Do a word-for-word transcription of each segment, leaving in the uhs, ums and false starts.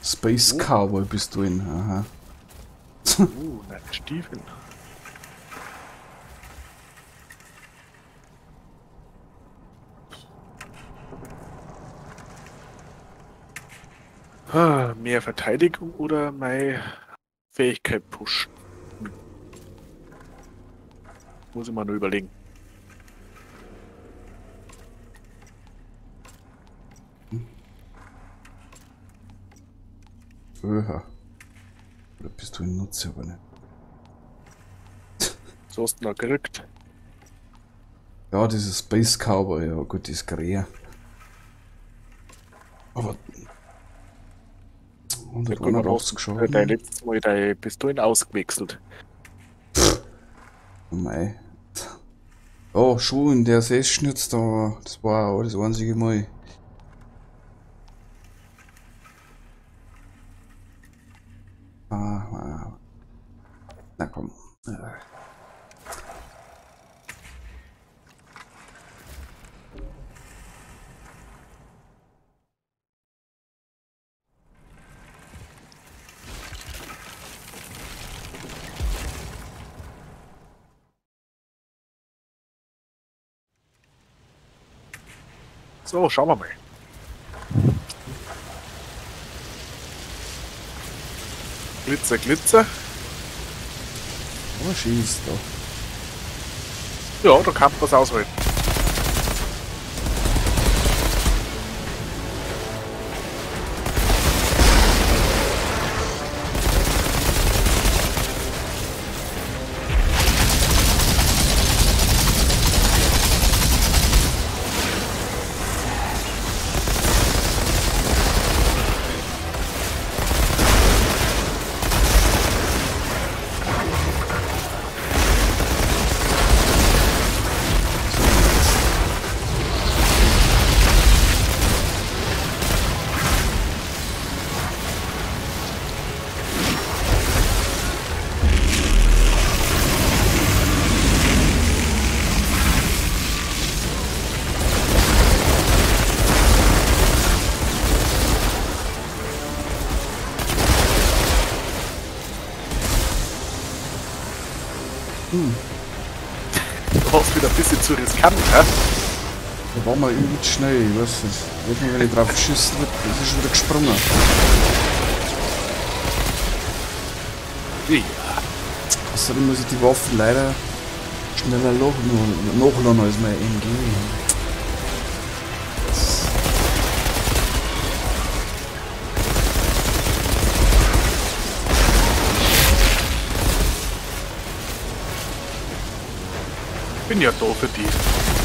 Space Oh. Cowboy bist du in, aha. Uh, nein, Stiefel. Ah, mehr Verteidigung oder meine Fähigkeit pushen? Hm. Muss ich mal nur überlegen. Öha. Oder bist du in Nutze, aber nicht. So hast du noch gerückt. Ja, dieses Space Cowboy, ja gut, die ist grä. Aber Ja, gut, wann hast hunderteinundachtzig du dein Schaden. letztes Mal deine Pistolen ausgewechselt? Oh mei. Ja, schon in der Session jetzt da, das war auch das einzige Mal. Ah, ah. Na komm. Ah. So, schauen wir mal. Glitzer, Glitzer. Oh, schießt da. Ja, da kann man was aushalten. Hm. Du warst wieder ein bisschen zu riskant, hä? Da war mal übel schnell, ich weiß nicht. Jedes Mal, wenn ich drauf geschissen wird, ist schon wieder gesprungen. Ja. Außerdem muss ich die Waffen leider schneller nachladen nachladen als mein M G. Bin ja da für die.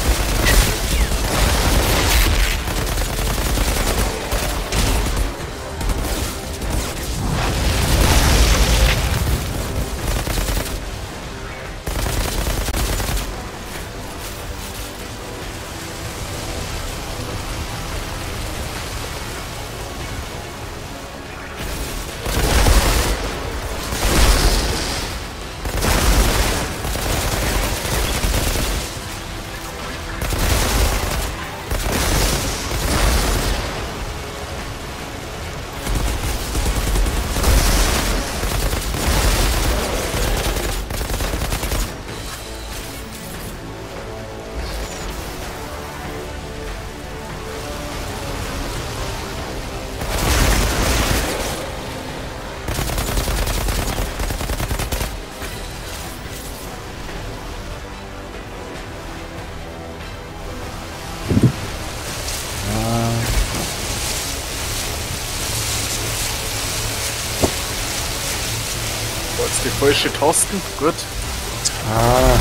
Wolltest die falsche Tasten? Gut. Ah.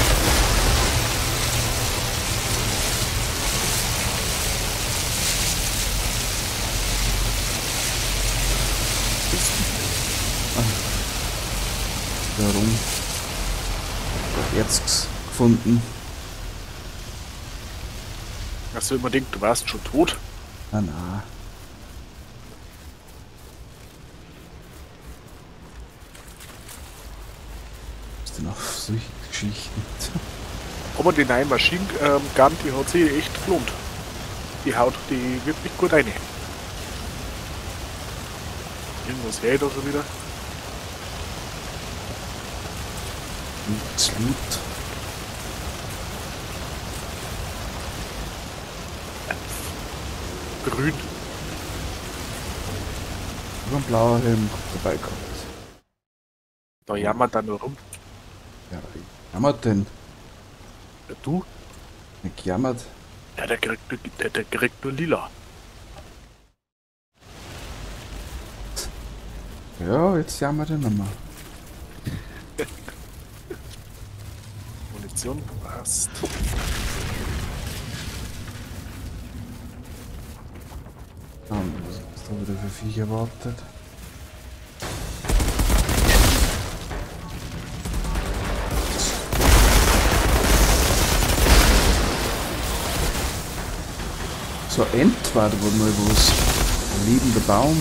Warum? Ich hab Erz gefunden. Also immer denkt, du warst schon tot. Ah, na. Was denn noch solche Geschichten? Aber die neue Machine ähm, Gun, die hat sich echt gelohnt. Die haut die wirklich gut rein. Irgendwas her da schon wieder. Nichts Loot. Grün. Über ein blauer Helm vorbeikommt. Da jammert er nur rum. Ja, jammert denn? Ja, du? Nicht jammert. Ja, der kriegt, nur- der, der kriegt nur lila. Ja, jetzt jammert er nochmal. Munition passt. Ah, was ist da wieder für Viecher wartet? So ein Ent war da wohl mal was. Ein liebender Baum.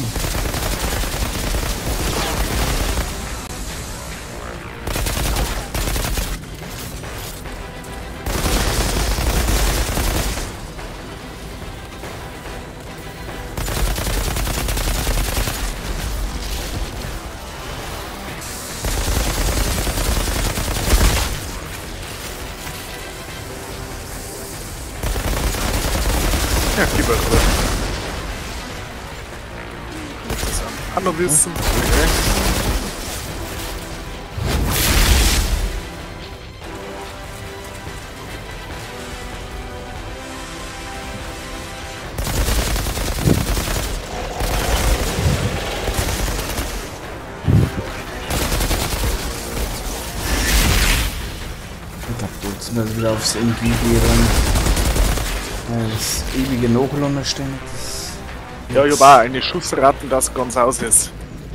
Ja, gib mal rüber. Muss das an. Hallo wissen. Okay. Ich glaube, jetzt sind wir wieder aufs M G gehen. Das ewige Nachladen stehen. Ja, ich hab auch eine Schussraten, das ganz aus ist.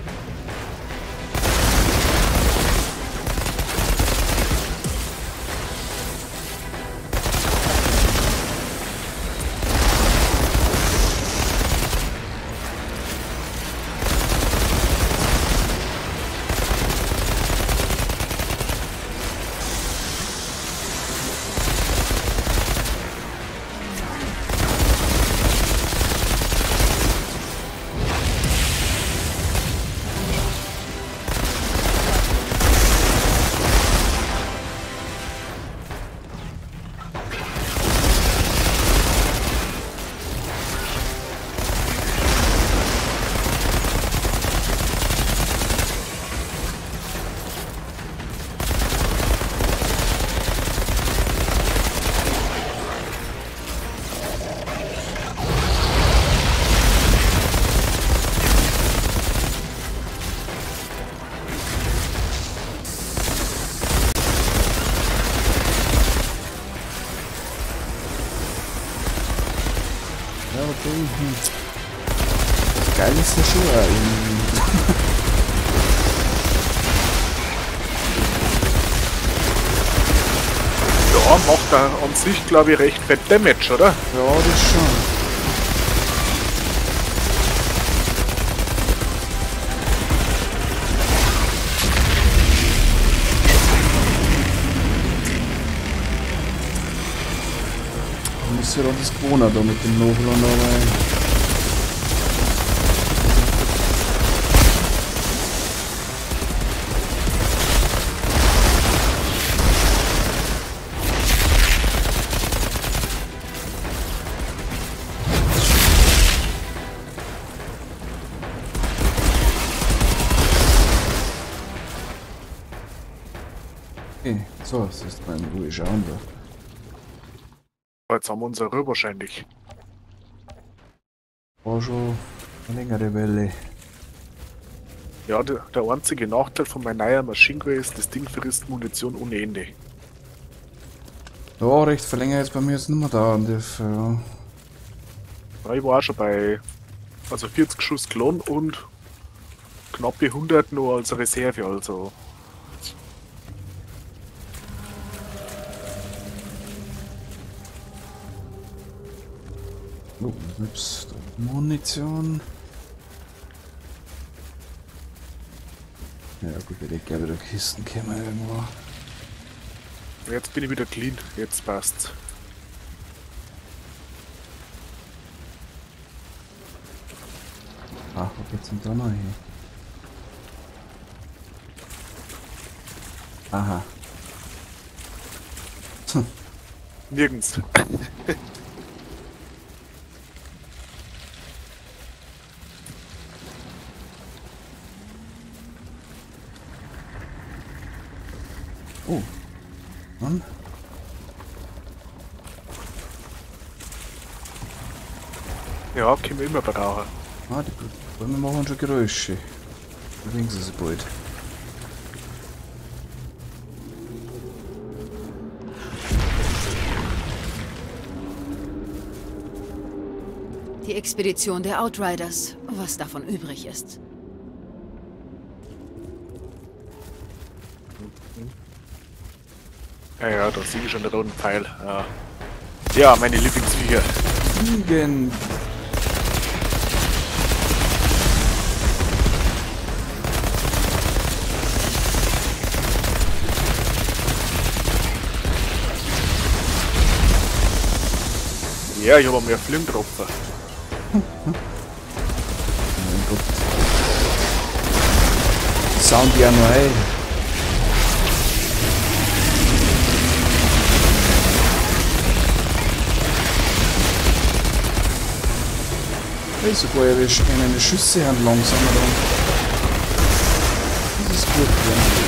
Ja, okay. Hm. Geil ist der Schuh irgendwie. Ja, macht er an sich, glaube ich, recht fett Damage, oder? Ja, das schon. Du musst ja doch das gewohnen da mit dem Nachladen dabei. Okay, so, das ist mal in Ruhe schauen da. Jetzt haben wir unsere Ruhe wahrscheinlich. War schon eine längere Welle. Ja, der, der einzige Nachteil von meiner neuen Maschine Gun ist, das Ding frisst Munition ohne Ende. Ja, recht verlängert jetzt bei mir jetzt nicht mehr da an der ja. Ja, ich war auch schon bei also vierzig Schuss Klon und knappe hundert nur als Reserve, also. Oh, ups, da Munition. Ja gut, wir legen ja wieder Kisten kämen irgendwo. Jetzt bin ich wieder clean, jetzt passt's. Ach, wo geht's denn da noch hin? Aha. Hm. Nirgends. Oh. Mann. Ja, können wir immer brauchen. Ah, die Bäume machen schon Geräusche. Bewegen sie sich bald. Die Expedition der Outriders, was davon übrig ist. Ja, ja, da sehe ich schon den roten Pfeil. Ja, ja, meine Lieblingsviecher. Fliegen! Ja, ich habe mehr Fliegen getroffen. Mein Gott. Sound ja noch ein. Hey, sogar ihre Sch meine Schüsse haben langsamer dann. Das ist gut, ja.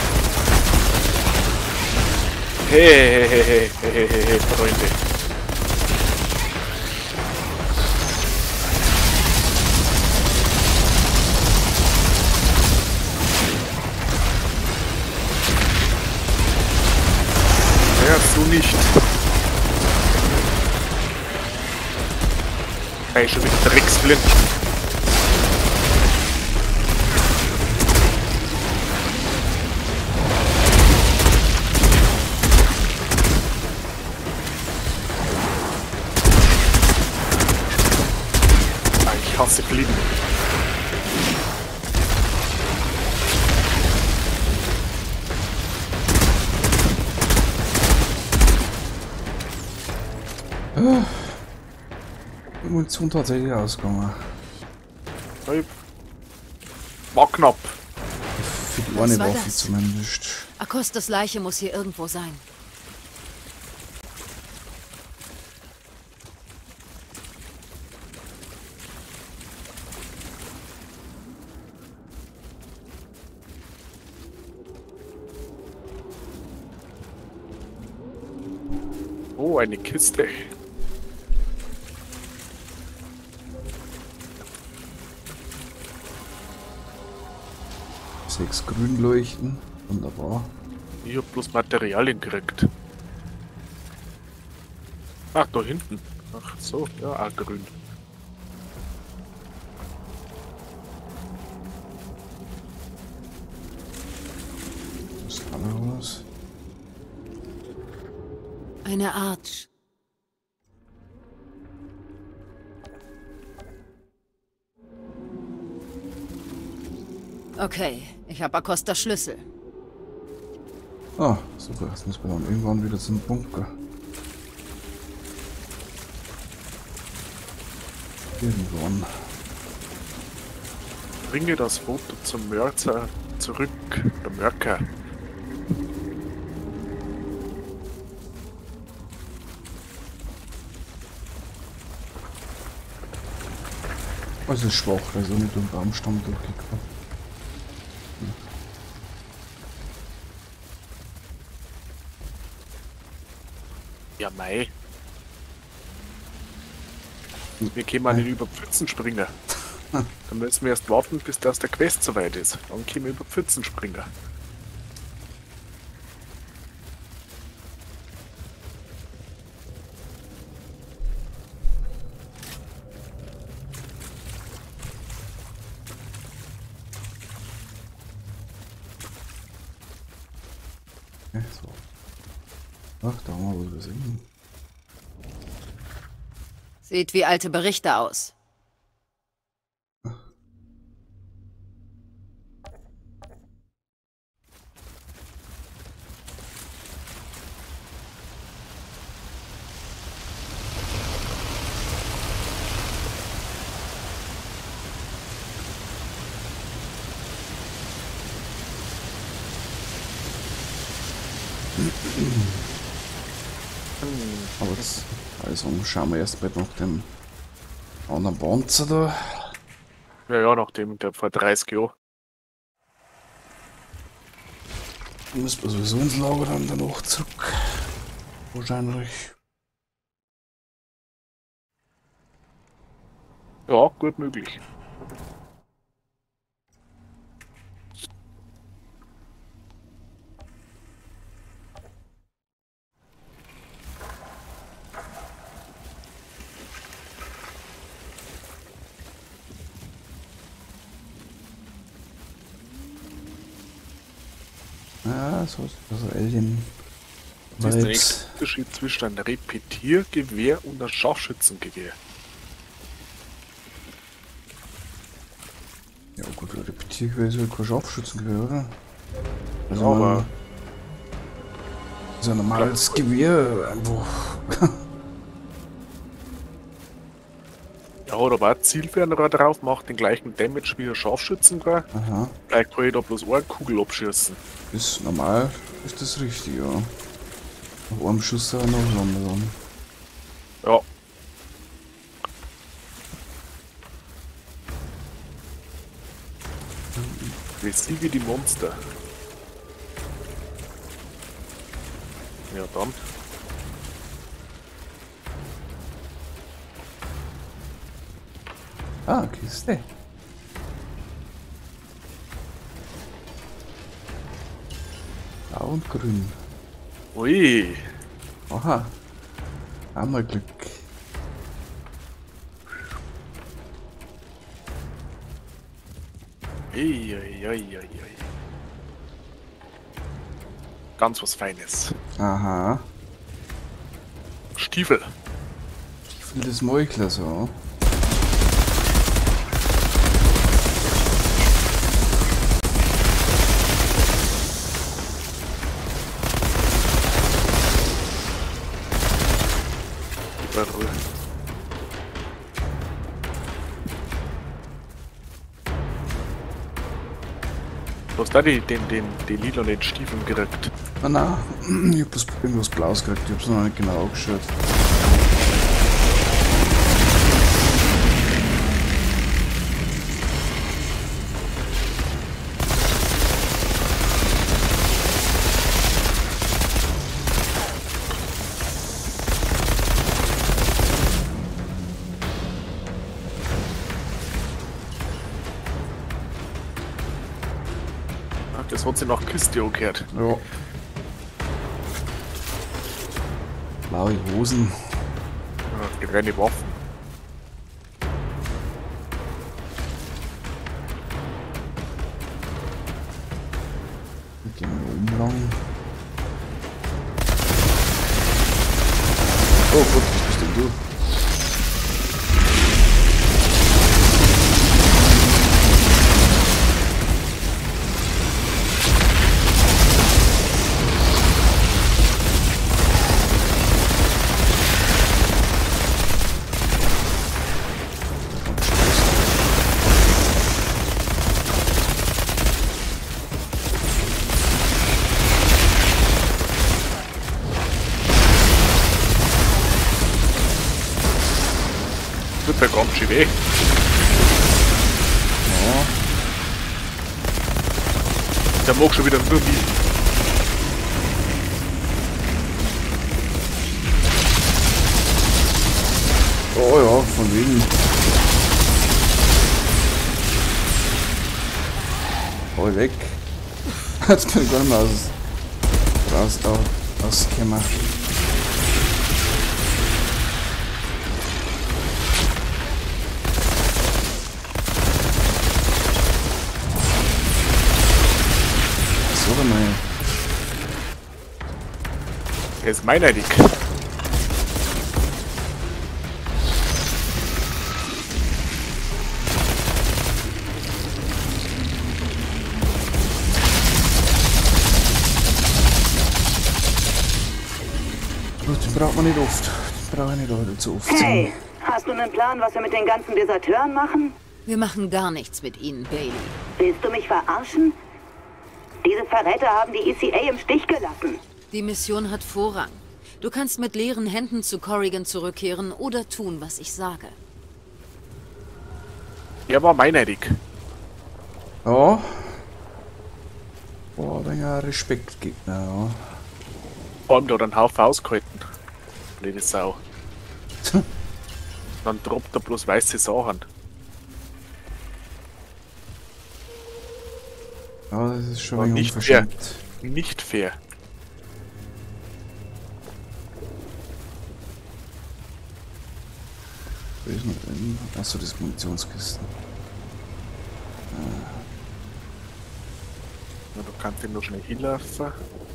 Hey, hey, hey, hey, hey, hey, hey, Freunde. Ja, so nicht. Hey, schon wieder Drecksblind. Ah, ich hasse Fliegen. Die Munition tatsächlich ausgegangen. Hey. War knapp. Für die Was eine war Waffe das? zumindest. Akostas Leiche muss hier irgendwo sein. Oh, eine Kiste. Sechs Grünleuchten. Wunderbar. Ich hab bloß Materialien gekriegt. Ach, da hinten. Ach so, ja, auch grün. Das kann er was. Eine Arch. Okay, ich habe Akostas Schlüssel. Ah, super. Jetzt müssen wir dann irgendwann wieder zum Bunker. Irgendwann. Bringe das Foto zum Mörzer zurück. Der Mörker. Also schwach, also nicht durch den Baumstamm durchgekommen. Ja, mei. Wir können mal nicht über Pfützen springen. Dann müssen wir erst warten, bis das der Quest soweit ist. Dann können wir über Pfützen springen. Ja, so. Ach, da haben wir was gesehen. Sieht wie alte Berichte aus. Aber das, also schauen wir erst mal nach dem anderen Panzer da. Ja, ja, nachdem der vor dreißig Jahren. Muss man sowieso ins Lager dann danach zurück. Wahrscheinlich. Ja, gut möglich. Ja, so ist das so Alien. Das ist der Vibes. nächste Unterschied zwischen einem Repetiergewehr und einem Scharfschützengewehr. Ja gut, Repetiergewehr ist ja kein Scharfschützengewehr, oder? Also, Ja, aber ist ein normales Gewehr einfach. ja, hat aber auch Zielfernrohr drauf, macht den gleichen Damage wie ein Scharfschützengewehr. Aha, Vielleicht kann ich da bloß eine Kugel abschießen. ist normal, ist das richtig, ja. Nach einem Schuss aber noch landen dann. Ja. Besiege die Monster. Ja, dann. Ah, Kiste. Blau und grün. Ui. Aha. Einmal Glück. Ui, ui, ui, ui, ui. Ganz was Feines. Aha. Stiefel. Ich will das Meuchler so. Überall. Du hast da die, den, den, den lilanen Stiefeln gekriegt. Ah, nein, ich hab was, irgendwas Blaues gekriegt, ich hab's noch nicht genau angeschaut. Ah, das hat sich nach Kiste angehört. Ja. Blaue Hosen. Ja, getrennte Waffen. Wir gehen wir umlang. Oh Gott, was bist denn du? Tut mir ganz schön weh. Ja, Der mag schon wieder nur mich. oh ja, von wegen. Hol weg. Jetzt bin ich gar nicht mehr aus, raus da, rausgekommen. So, mal. Der ist meiner Dick. Gut, den braucht man nicht oft. Den brauche ich nicht allzu oft. Hey, hast du einen Plan, was wir mit den ganzen Deserteuren machen? Wir machen gar nichts mit ihnen, Bailey. Willst du mich verarschen? Diese Verräter haben die E C A im Stich gelassen. Die Mission hat Vorrang. Du kannst mit leeren Händen zu Corrigan zurückkehren oder tun, was ich sage. Er war meineidig. Ja. Boah, ein wenig Respektgegner, ja. Vor allem da hat er einen Haufen ausgehalten. Blöde Sau. Dann droppt er bloß weiße Sachen. Ja, das ist schon War ein wenig nicht fair. unverschämt. Nicht fair. Wo ist noch drin? Achso, das ist Munitionskisten. Ja, du kannst ihn noch schnell hinlaufen.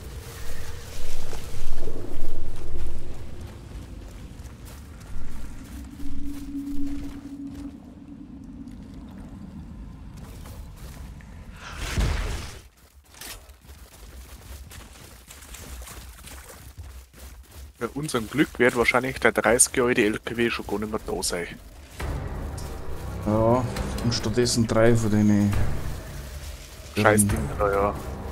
Bei unserem Glück wird wahrscheinlich der dreißig Jahre alte L K W schon gar nicht mehr da sein. Ja, und stattdessen drei von denen. Scheiß Ding, da ja.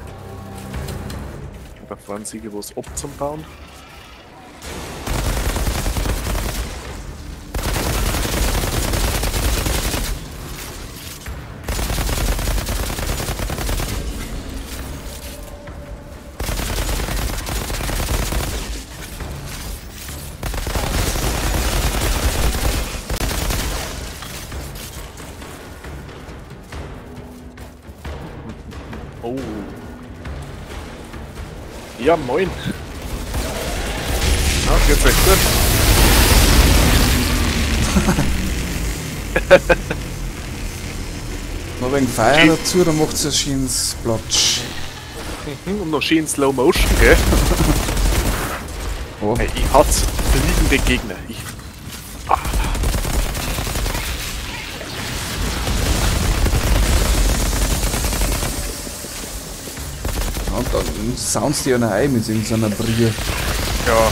Da fahren sie was abzubauen. Oh. Ja, moin. Na, geht's euch gut? Noch wegen Feuer dazu, dann macht es ein schönes Platsch. Mhm, und noch schön Slow Motion, gell? Oh. Hey, ich hat's fliegende Gegner. Ich. Ah. Ja, und dann soundst du ja noch ein mit irgendeiner Brille. Ja.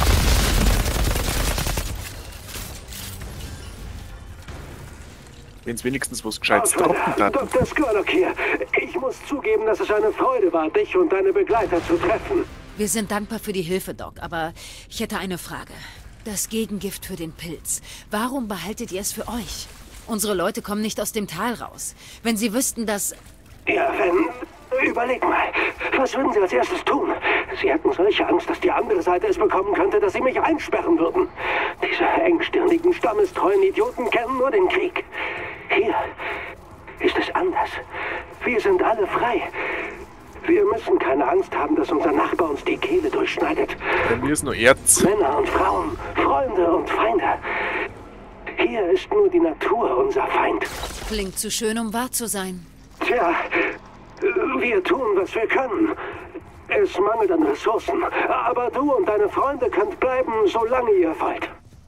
Wenn's wenigstens was Gescheites trocken hat. Doktor Skurlock hier. Ich muss zugeben, dass es eine Freude war, dich und deine Begleiter zu treffen. Wir sind dankbar für die Hilfe, Doc, aber ich hätte eine Frage. Das Gegengift für den Pilz. Warum behaltet ihr es für euch? Unsere Leute kommen nicht aus dem Tal raus. Wenn sie wüssten, dass... Ja, wenn... Überleg mal. Was würden sie als erstes tun? Sie hätten solche Angst, dass die andere Seite es bekommen könnte, dass sie mich einsperren würden. Diese engstirnigen, stammestreuen Idioten kennen nur den Krieg. Hier ist es anders. Wir sind alle frei. Wir müssen keine Angst haben, dass unser Nachbar uns die Kehle durchschneidet. Bei mir ist nur Erz. Männer und Frauen, Freunde und Feinde. Hier ist nur die Natur unser Feind. Klingt zu schön, um wahr zu sein. Tja, wir tun, was wir können. Es mangelt an Ressourcen. Aber du und deine Freunde könnt bleiben, solange ihr wollt.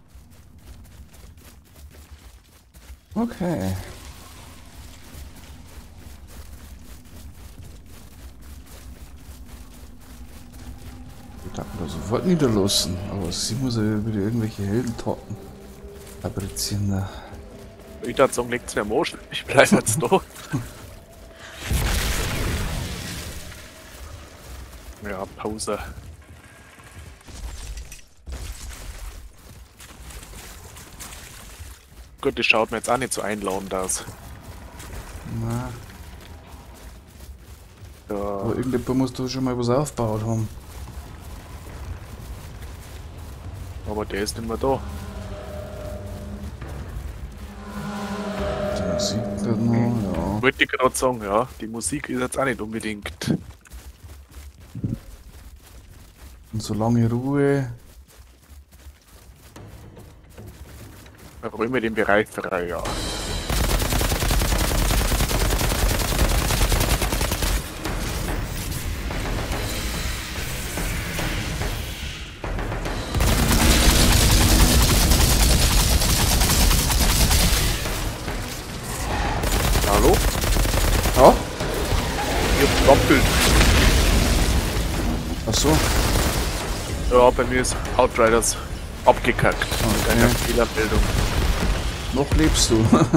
Okay. Ich darf da sofort niederlassen, aber sie muss ja wieder irgendwelche Heldentaten fabrizieren. Da. Ich dachte, sagen, legt's mir am Arsch. Ich bleib jetzt da. Ja, Pause. Gut, das schaut mir jetzt auch nicht so einladend aus. Na, Ja, aber irgendjemand muss da schon mal was aufgebaut haben. aber der ist nicht mehr da. Die Musik da noch, Wollte ich gerade sagen, ja, die Musik ist jetzt auch nicht unbedingt. ja. Und so lange Ruhe. Räume den Bereich frei, ja. Hallo? Ja? Ihr habt doppelt. Ach so. Ja, bei mir ist Outriders abgekackt. Mit einer Okay. Fehlermeldung. Noch lebst du. Mal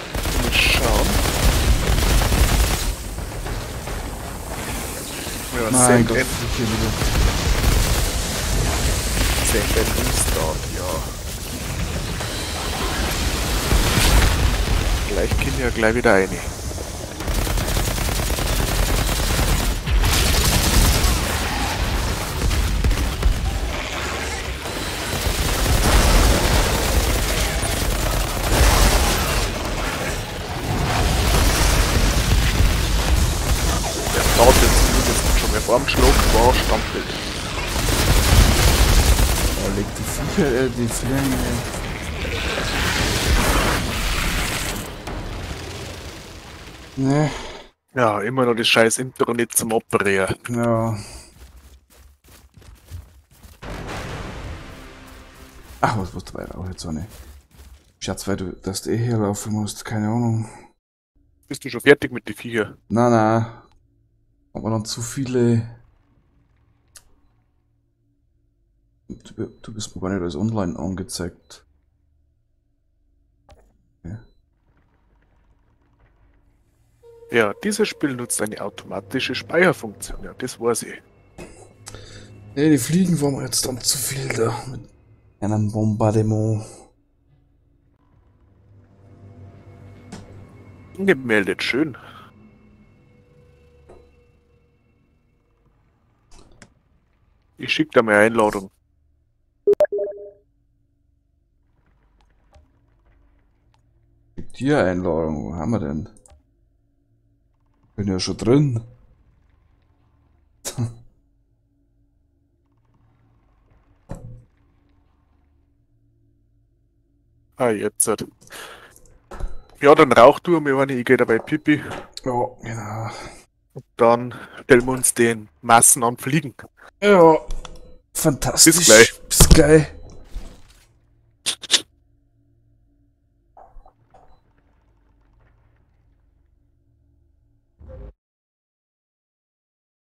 schauen. Ja, Ja, Mein Send Gott, and, hier wieder. Send and Restart, ja. Gleich können wir ja gleich wieder rein. Der dauert jetzt zumindest schon mehr vorm Schlag war Standbild. Oh, legt die Viecher, äh, die Fliegen, äh. Ne, Ja, immer noch das scheiß Internet zum Operieren. ja. Ach, was musst du weiter auch jetzt so ne? Schatz, weil du, dass du eh hier laufen musst, keine Ahnung. Bist du schon fertig mit den Viecher? Na, na. Aber dann zu viele. Du, du bist mir gar nicht als online angezeigt. Ja. Ja, dieses Spiel nutzt eine automatische Speicherfunktion. Ja, das weiß ich. Ne, die Fliegen waren mir jetzt dann zu viel da. Mit einem Bombardement. Angemeldet, schön. Ich schicke da mal eine Einladung. Gibt hier Einladung, wo haben wir denn? Bin ja schon drin. Ah, jetzt. Halt. Ja, dann rauch du mir eine, ich gehe dabei Pipi. Ja, genau. Und dann stellen wir uns den Massen an Fliegen. Ja, fantastisch. Bis gleich. Bis gleich.